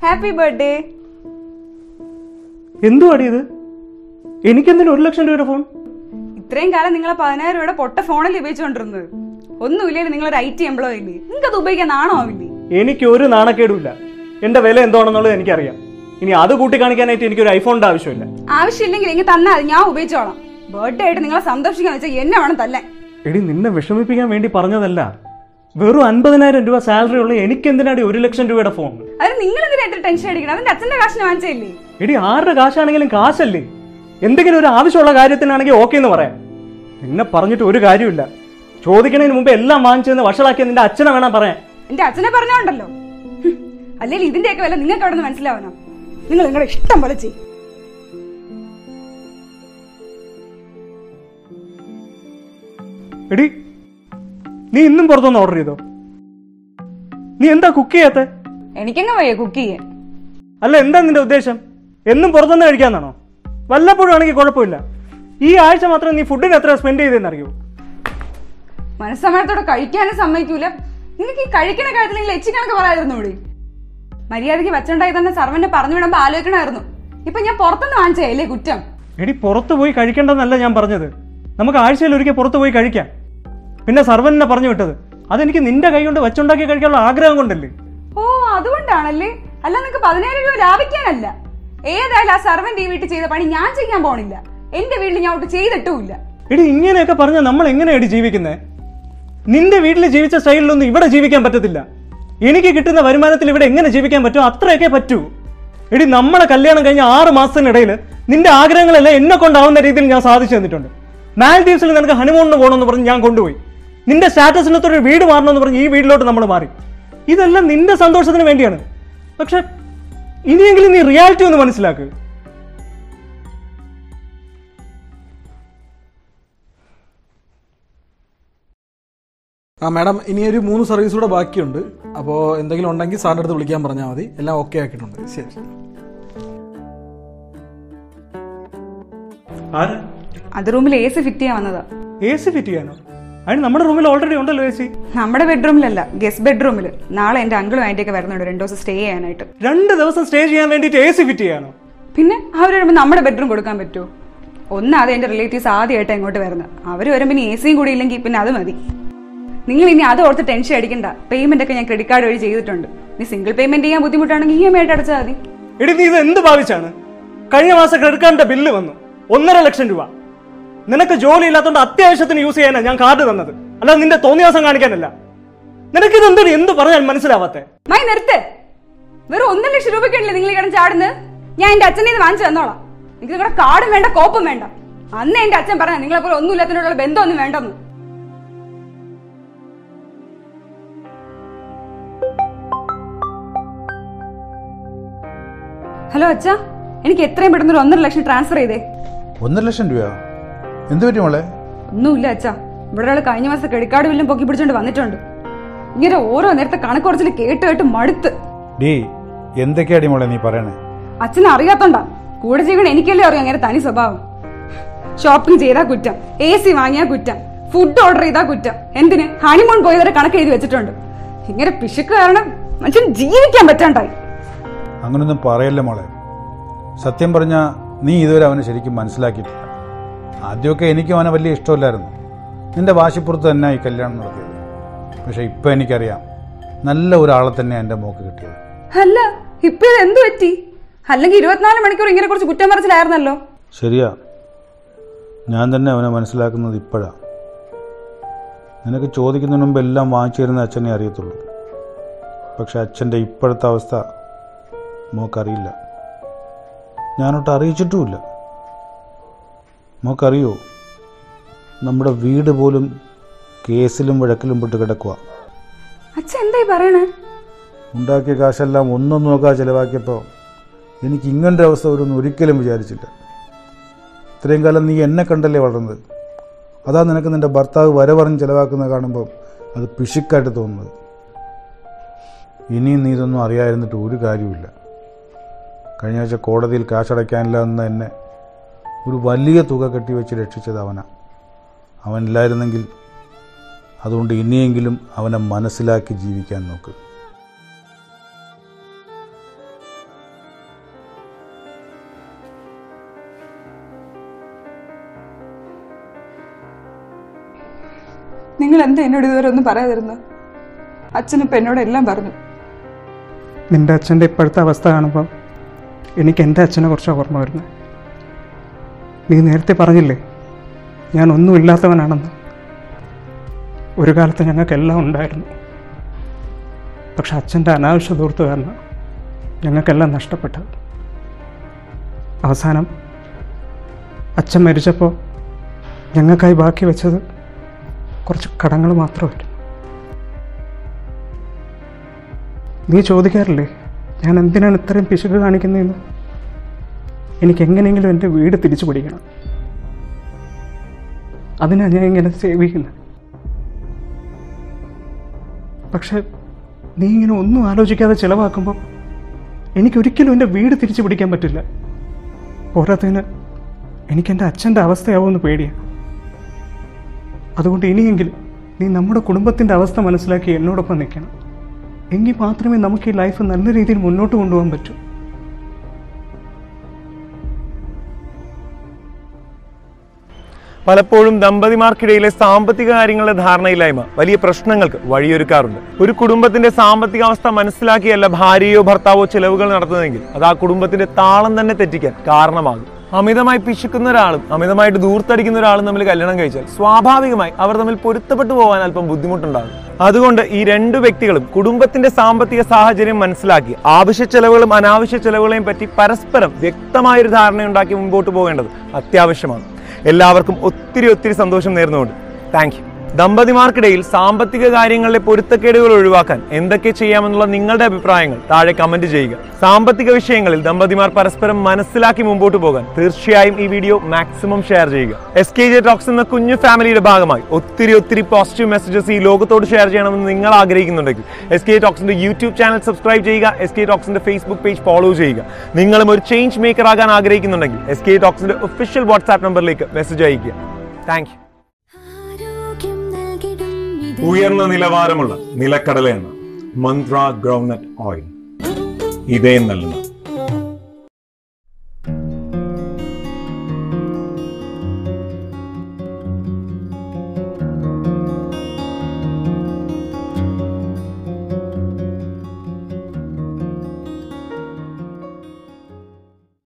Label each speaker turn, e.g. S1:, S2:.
S1: Happy birthday.
S2: എന്തുവാടി ഇത്? എനിക്കെന്തിനു 1 ലക്ഷം രൂപയുടെ ഫോൺ?
S1: ഇത്രയും കാലം നിങ്ങളെ 10,000 രൂപയുടെ പൊട്ട ഫോണിൽ ഉപയോഗിച്ചുകൊണ്ടിരുന്നത്. ഒന്നുമില്ലേ, നിങ്ങളൊരു IT എംപ്ലോയി ഇല്ലേ? നിങ്ങൾക്ക് അത് ഉപയോഗിക്കാൻ നാണോ ആവില്ലേ?
S2: എനിക്ക് ഒരു നാണക്കേടുമില്ല. എന്റെ വില എന്താണെന്നുള്ളത് എനിക്കറിയാം. ഇനി അത് കൂട്ടി കാണിക്കാനായിട്ട് എനിക്കൊരു ഐഫോണിന്റെ ആവശ്യമില്ല.
S1: ആവശ്യമില്ലെങ്കിൽ എനിക്ക് തന്നാൽ ഞാൻ ഉപയോഗിച്ചോളാം. ബർത്ത്ഡേ ആയിട്ട് നിങ്ങളെ സന്തോഷിക്കാന്ന് വെച്ചാൽ എന്നെ വേണം തല്ലാൻ.
S2: എടി, നിന്നെ വിഷമിപ്പിക്കാൻ വേണ്ടി പറഞ്ഞതല്ല. വെറും 50,000 രൂപ സാലറി ഉള്ള എനിക്ക് എന്തിനാടി 1 ലക്ഷം രൂപയുടെ ഫോൺ?
S1: അത് നിങ്ങൾ എന്തിനാ എത്ര ടെൻഷൻ അടിക്കണം? അതിന്റെ അച്ഛന്റെ കാശിന് വാങ്ങിച്ചല്ലേ?
S2: എടി, ആരുടെ കാശാണെങ്കിലും കാശല്ലേ. എന്തെങ്കിലും ഒരു ആവശ്യമുള്ള കാര്യത്തിനാണെങ്കിൽ ഓക്കെ എന്ന് പറയാം. നിന്നെ പറഞ്ഞിട്ട് ഒരു കാര്യമില്ല. ചോദിക്കണതിന് മുമ്പ് എല്ലാം വാങ്ങിച്ചെന്ന് വഷളാക്കിയ നിന്റെ അച്ഛനെ വേണം പറയാൻ.
S1: എന്റെ അച്ഛനെ പറഞ്ഞോണ്ടല്ലോ. അല്ലെങ്കിൽ ഇതിന്റെയൊക്കെ വില നിങ്ങൾക്ക് അവിടെ നിന്ന് മനസ്സിലാവണം. നിങ്ങൾ നിങ്ങളുടെ ഇഷ്ടം പോലെ ചെയ്യും.
S2: എടി, നീ ഇന്നും പുറത്തുനിന്ന് ഓർഡർ ചെയ്തോ? നീ എന്താ കുക്ക് ചെയ്യാത്ത?
S1: എനിക്കെങ്ങ വയ്യ കുക്ക് ചെയ്യാൻ.
S2: അല്ല, എന്താ നിന്റെ ഉദ്ദേശം? എന്നും പുറത്തുനിന്ന് കഴിക്കാന്നാണോ? വല്ലപ്പോഴും ആണെങ്കിൽ കുഴപ്പമില്ല. ഈ ആഴ്ച മാത്രം നീ ഫുഡിന് എത്ര സ്പെൻഡ് ചെയ്തെന്നറിയോ?
S1: മനസ്സമയത്തോടെ കഴിക്കാനും സമ്മതിക്കൂല. നിങ്ങൾക്ക് ഈ കഴിക്കുന്ന കാര്യത്തിൽ നിങ്ങൾ എച്ചിക്കണക്ക് പറയായിരുന്നു. ഇവിടെ മര്യാദയ്ക്ക് വെച്ചുണ്ടായി തന്നെ സർവനെ പറഞ്ഞു വിടുമ്പോ ആലോചിക്കണമായിരുന്നു. ഇപ്പൊ ഞാൻ പുറത്തുനിന്ന് വാങ്ങിച്ചല്ലേ കുറ്റം?
S2: എടി, പുറത്തു പോയി കഴിക്കേണ്ടെന്നല്ല ഞാൻ പറഞ്ഞത്. നമുക്ക് ആഴ്ചയിൽ ഒരിക്കൽ പുറത്തു പോയി കഴിക്കാം. പിന്നെ സർവനെ പറഞ്ഞു വിട്ടത് അതെനിക്ക് നിന്റെ കൈ കൊണ്ട് വെച്ചുണ്ടാക്കി കഴിക്കാനുള്ള ആഗ്രഹം കൊണ്ടല്ലേ.
S1: ഓ, അതുകൊണ്ടാണല്ലേ? അല്ല, നിങ്ങൾക്ക് 10,000 രൂപ ലാഭിക്കാനല്ല. ഏതായാലും ആ സർവന്റ് ഈ വീട്ടിൽ ചെയ്ത പണി ഞാൻ ചെയ്യാൻ പോണില്ല. എന്റെ വീട്ടിൽ ഞാൻ ഒട്ട് ചെയ്തിട്ടുമില്ല.
S2: എടി, ഇങ്ങനെയൊക്കെ പറഞ്ഞാൽ നമ്മൾ എങ്ങനെയാണ് ജീവിക്കുന്നത്? നിന്റെ വീട്ടിൽ ജീവിച്ച സ്റ്റൈലിലൊന്നും ഇവിടെ ജീവിക്കാൻ പറ്റത്തില്ല. എനിക്ക് കിട്ടുന്ന വരുമാനത്തിൽ ഇവിടെ എങ്ങനെ ജീവിക്കാൻ പറ്റുമോ അത്രയൊക്കെ പറ്റൂ. എടി, നമ്മളെ കല്യാണം കഴിഞ്ഞ 6 മാസത്തിനിടയിൽ നിന്റെ ആഗ്രഹങ്ങളെല്ലാം എന്നെ കൊണ്ടാവുന്ന രീതിയിൽ ഞാൻ സാധിച്ചു തന്നിട്ടുണ്ട്. മാൽഡീവ്സിൽ നിനക്ക് ഹണിമൂണിന് പോകണമെന്ന് പറഞ്ഞ് ഞാൻ കൊണ്ടുപോയി. നിന്റെ സ്റ്റാറ്റസിനൊത്തൊരു വീട് മാറണമെന്ന് പറഞ്ഞ് ഈ വീട്ടിലോട്ട് നമ്മൾ മാറി. ഇതെല്ലാം നിന്റെ സന്തോഷത്തിന് വേണ്ടിയാണ്. പക്ഷെ ഇനിയെങ്കിലും നീ റിയാലിറ്റി ഒന്ന് മനസ്സിലാക്കുക.
S3: മാഡം, ഇനി ഒരു 3 സർവീസ് കൂടെ ബാക്കിയുണ്ട്. അപ്പോൾ എന്തെങ്കിലും ഉണ്ടെങ്കിൽ സാറിൻ്റെ അടുത്ത് വിളിക്കാൻ പറഞ്ഞാൽ മതി. എല്ലാം ഓക്കെ ആക്കിയിട്ടുണ്ട്. ശരി.
S1: അത് റൂമിൽ AC ഫിറ്റ് ചെയ്യാൻ വന്നതാ.
S2: AC ഫിറ്റ് ചെയ്യാനോ? അതിന് നമ്മുടെ റൂമിൽ ഓൾറെഡി ഉണ്ടല്ലോ AC.
S1: നമ്മുടെ ബെഡ്റൂമിലല്ല, ഗസ്റ്റ് ബെഡ്റൂമിൽ. നാളെ എന്റെ അങ്കിളും ആന്റിയൊക്കെ വരുന്നുണ്ട് 2 ദിവസം സ്റ്റേ ചെയ്യാനായിട്ട്.
S2: 2 ദിവസം സ്റ്റേ ചെയ്യാൻ വേണ്ടിയിട്ട് AC ഫിറ്റ് ചെയ്യാനോ?
S1: പിന്നെ അവർ വരുമ്പോൾ നമ്മുടെ ബെഡ്റൂം കൊടുക്കാൻ പറ്റുമോ? ഒന്നാതെ എന്റെ റിലേറ്റീവ്സ് ആദ്യമായിട്ട് ഇങ്ങോട്ട് വരുന്നത്. അവർ വരുമ്പോൾ ഇനി AC കൂടി ഇല്ലെങ്കിൽ പിന്നെ അത് മതി. നിങ്ങൾ ഇനി അത് ഓർത്ത് ടെൻഷൻ അടിക്കണ്ട. പേയ്മെന്റ് ഒക്കെ ഞാൻ ക്രെഡിറ്റ് കാർഡ് വഴി ചെയ്തിട്ടുണ്ട്. നീ സിംഗിൾ പേയ്മെന്റ് ചെയ്യാൻ ബുദ്ധിമുട്ടാണെങ്കിൽ EMI ആയിട്ട് അടച്ചാൽ മതി.
S2: എടി, നീ ഇത് എന്ത് ഭാവിച്ചാണ്? കഴിഞ്ഞ മാസം ക്രെഡിറ്റ് കാർഡിന്റെ ബില്ല് വന്നു 1.5 ലക്ഷം രൂപ. നിനക്ക് ജോലി ഇല്ലാത്തതുകൊണ്ട് അത്യാവശ്യത്തിന് യൂസ് ചെയ്യാനാണ് ഞാൻ കാർഡ് തന്നത്, അല്ലാതെ നിന്റെ തോന്നിയാസം കാണിക്കാനല്ല. നിനക്കിത് എന്ത് പറഞ്ഞാൽ മനസ്സിലാവാത്തെ?
S1: മായി നിർത്ത്. വെറും 1 ലക്ഷം രൂപയ്ക്കല്ലേ നിങ്ങൾ കിടന്ന് ചാടുന്നത്? ഞാൻ എന്റെ അച്ഛനെ ഇത് വാങ്ങിച്ചു തന്നോളാം. എനിക്ക് നിങ്ങളുടെ കാർഡും വേണ്ട, കോപ്പും വേണ്ട. അന്ന് എന്റെ അച്ഛൻ പറഞ്ഞ നിങ്ങളെ പോലെ ഒന്നുമില്ലാത്തതിനുള്ള ബന്ധമൊന്നും വേണ്ടെന്ന്. ഹലോ അച്ഛാ, എനിക്ക് എത്രയും പെട്ടെന്ന് 1.5 ലക്ഷം ട്രാൻസ്ഫർ ചെയ്തേ.
S4: 1.5 ലക്ഷം രൂപയോ? എന്ത് പറ്റി മോളെ?
S1: ഒന്നുമില്ല അച്ഛാ, ഇവിടെ ഒരാൾ കഴിഞ്ഞ മാസം ക്രെഡിറ്റ് കാർഡ് ബില്ലും പൊക്കി പിടിച്ചോണ്ട് വന്നിട്ടുണ്ട്. ഇങ്ങനെ ഓരോ നേരത്തെ കണക്ക് കുറച്ചിൽ കേട്ട് മടുത്ത്.
S4: എന്തൊക്കെയാടി മോളെ നീ പറയണേ?
S1: അച്ഛനെ അറിയാത്തോണ്ടാ. കൂടെ ചെയ്യണ എനിക്കല്ലേ അറിയാം അങ്ങനെ തനി സ്വഭാവം. ഷോപ്പിംഗ് ചെയ്താ കുറ്റം, AC വാങ്ങിയാ കുറ്റം, ഫുഡ് ഓർഡർ ചെയ്താ കുറ്റം. എന്തിന് ഹണിമൂൺ പോയവരെ കണക്ക് എഴുതി വെച്ചിട്ടുണ്ട്. ഇങ്ങനെ പിശുക്ക് കാരണം മനുഷ്യൻ ജീവിക്കാൻ പറ്റാണ്ടായി.
S4: അങ്ങനൊന്നും പറയല്ലേ മോളെ. സത്യം പറഞ്ഞാ നീ ഇതുവരെ അവനെ ശരിക്കും മനസ്സിലാക്കിയിട്ടില്ല. ആദ്യമൊക്കെ എനിക്കും അവനെ വലിയ ഇഷ്ടമില്ലായിരുന്നു. നിന്റെ വാശിപ്പുറത്ത് തന്നെ ഈ കല്യാണം നടത്തിയത്. പക്ഷെ ഇപ്പൊ എനിക്കറിയാം, നല്ല ഒരാളെ തന്നെ എന്റെ മോക്ക് കിട്ടിയത്.
S1: അല്ല, ഇപ്പൊ ഇത് എന്ത് പറ്റി? അല്ലെങ്കിൽ 24 മണിക്കൂർ ഇങ്ങനെ കുറച്ച് കുറ്റം പറച്ചിലായിരുന്നല്ലോ.
S4: ശരിയാ, ഞാൻ തന്നെ അവനെ മനസ്സിലാക്കുന്നത് ഇപ്പോഴാ. നിനക്ക് ചോദിക്കുന്നതിന് മുമ്പ് എല്ലാം വാങ്ങിച്ചു തരുന്ന അച്ഛനെ അറിയത്തുള്ളൂ. പക്ഷെ അച്ഛൻ്റെ ഇപ്പോഴത്തെ അവസ്ഥ മോക്കറിയില്ല. ഞാനൊട്ട് അറിയിച്ചിട്ടുമില്ല. മോക്കറിയോ, നമ്മുടെ വീട് പോലും കേസിലും വഴക്കിലും പെട്ട് കിടക്കുക.
S1: അച്ഛൻ എന്തായി പറയണേ?
S4: ഉണ്ടാക്കിയ കാശെല്ലാം ഒന്നും നോക്കാതെ ചിലവാക്കിയപ്പോൾ എനിക്ക് ഇങ്ങനൊരു അവസ്ഥ വരുമെന്ന് ഒരിക്കലും വിചാരിച്ചില്ല. ഇത്രയും കാലം നീ എന്നെ കണ്ടല്ലേ വളർന്നത്. അതാ നിനക്ക് നിൻ്റെ ഭർത്താവ് വരവറിഞ്ഞ് ചിലവാക്കുന്നത് കാണുമ്പോൾ അത് പിശുക്കായിട്ട് തോന്നുന്നത്. ഇനിയും നീ ഇതൊന്നും അറിയാതിരുന്നിട്ട് ഒരു കാര്യമില്ല. കഴിഞ്ഞ ആഴ്ച കോടതിയിൽ കാശടയ്ക്കാനില്ല എന്ന് എന്നെ ഒരു വലിയ തുക കെട്ടിവെച്ച് രക്ഷിച്ചത് അവനാ. അവനില്ലായിരുന്നെങ്കിൽ അതുകൊണ്ട് ഇനിയെങ്കിലും അവനെ മനസ്സിലാക്കി ജീവിക്കാൻ നോക്ക്.
S1: നിങ്ങൾ എന്താ എന്നോട് ഇതുവരെ ഒന്നും പറയാതിരുന്നു? അച്ഛനിപ്പോൾ എന്നോട് എല്ലാം പറഞ്ഞു.
S2: നിന്റെ അച്ഛൻ്റെ ഇപ്പോഴത്തെ അവസ്ഥ കാണുമ്പോൾ എനിക്ക് എൻ്റെ അച്ഛനെ കുറിച്ച് ഓർമ്മ വരുന്നത്. നീ നേരത്തെ പറഞ്ഞില്ലേ ഞാൻ ഒന്നുമില്ലാത്തവനാണെന്ന്. ഒരു കാലത്ത് ഞങ്ങൾക്കെല്ലാം ഉണ്ടായിരുന്നു. പക്ഷെ അച്ഛൻ്റെ അനാവശ്യ ദൂർത്ത് കാരണം ഞങ്ങൾക്കെല്ലാം നഷ്ടപ്പെട്ടത്. അവസാനം അച്ഛൻ മരിച്ചപ്പോൾ ഞങ്ങൾക്കായി ബാക്കി വെച്ചത് കുറച്ച് കടങ്ങൾ മാത്രമായിരുന്നു. നീ ചോദിക്കാറില്ലേ ഞാൻ എന്തിനാണ് ഇത്രയും പിശുക്ക് കാണിക്കുന്നതെന്ന്? എനിക്കെങ്ങനെയെങ്കിലും എൻ്റെ വീട് തിരിച്ചു പിടിക്കണം. അതിനാണ് ഞാൻ ഇങ്ങനെ സേവിക്കുന്നത്. പക്ഷെ നീ ഇങ്ങനെ ഒന്നും ആലോചിക്കാതെ ചിലവാക്കുമ്പോൾ എനിക്കൊരിക്കലും എൻ്റെ വീട് തിരിച്ചു പിടിക്കാൻ പറ്റില്ല. പോരാത്തതിന് എനിക്കെൻ്റെ അച്ഛൻ്റെ അവസ്ഥയാവുമെന്ന് പേടിയാണ്. അതുകൊണ്ട് ഇനിയെങ്കിലും നീ നമ്മുടെ കുടുംബത്തിൻ്റെ അവസ്ഥ മനസ്സിലാക്കി എന്നോടൊപ്പം നിൽക്കണം. എങ്കിൽ മാത്രമേ നമുക്ക് ഈ ലൈഫ് നല്ല രീതിയിൽ മുന്നോട്ട് കൊണ്ടുപോകാൻ പറ്റൂ.
S5: പലപ്പോഴും ദമ്പതിമാർക്കിടയിലെ സാമ്പത്തിക കാര്യങ്ങളുടെ ധാരണയില്ലായ്മ വലിയ പ്രശ്നങ്ങൾക്ക് വഴിയൊരുക്കാറുണ്ട്. ഒരു കുടുംബത്തിന്റെ സാമ്പത്തികാവസ്ഥ മനസ്സിലാക്കിയല്ല ഭാര്യയോ ഭർത്താവോ ചെലവുകൾ നടത്തുന്നതെങ്കിൽ അത് ആ കുടുംബത്തിന്റെ താളം തന്നെ തെറ്റിക്കാൻ കാരണമാകും. അമിതമായി പിശുക്കുന്ന ഒരാളും അമിതമായിട്ട് ദൂർത്തടിക്കുന്ന ഒരാളും തമ്മിൽ കല്യാണം കഴിച്ചാൽ സ്വാഭാവികമായി അവർ തമ്മിൽ പൊരുത്തപ്പെട്ടു പോകാൻ അല്പം ബുദ്ധിമുട്ടുണ്ടാകും. അതുകൊണ്ട് ഈ രണ്ടു വ്യക്തികളും കുടുംബത്തിന്റെ സാമ്പത്തിക സാഹചര്യം മനസ്സിലാക്കി ആവശ്യ ചെലവുകളും അനാവശ്യ ചെലവുകളെയും പറ്റി പരസ്പരം വ്യക്തമായൊരു ധാരണയുണ്ടാക്കി മുമ്പോട്ട് പോകേണ്ടത് അത്യാവശ്യമാണ്. എല്ലാവർക്കും ഒത്തിരി സന്തോഷം നേർന്നുകൊണ്ട് താങ്ക് യു. ദമ്പതിമാർക്കിടയിൽ സാമ്പത്തിക കാര്യങ്ങളിലെ പൊരുത്തക്കേടുകൾ ഒഴിവാക്കാൻ എന്തൊക്കെ ചെയ്യാമെന്നുള്ള നിങ്ങളുടെ അഭിപ്രായങ്ങൾ താഴെ കമന്റ് ചെയ്യുക. സാമ്പത്തിക വിഷയങ്ങളിൽ ദമ്പതിമാർ പരസ്പരം മനസ്സിലാക്കി മുമ്പോട്ട് പോകാൻ തീർച്ചയായും ഈ വീഡിയോ മാക്സിമം ഷെയർ ചെയ്യുക. SKJ ടോക്സ് എന്ന കുഞ്ഞു ഫാമിലിയുടെ ഭാഗമായി ഒത്തിരി പോസിറ്റീവ് മെസ്സേജസ് ഈ ലോകത്തോട് ഷെയർ ചെയ്യണമെന്ന് നിങ്ങൾ ആഗ്രഹിക്കുന്നുണ്ടെങ്കിൽ SKJ ടോക്സിന്റെ യൂട്യൂബ് ചാനൽ സബ്സ്ക്രൈബ് ചെയ്യുക. SKJ ടോക്സിന്റെ ഫേസ്ബുക്ക് പേജ് ഫോളോ ചെയ്യുക. നിങ്ങളും ഒരു ചേഞ്ച് മേക്കർ ആകാൻ ആഗ്രഹിക്കുന്നുണ്ടെങ്കിൽ SKJ ടോക്സിന്റെ ഒഫീഷ്യൽ വാട്സ്ആപ്പ് നമ്പറിലേക്ക് മെസ്സേജ് അയയ്ക്കുക. Thank you. ഉയർന്ന നിലവാരമുള്ള നിലക്കടല എണ്ണ, മന്ത്ര ഗ്രൗണ്ട്നട്ട് ഓയിൽ, ഇതേ നൽകുന്നു.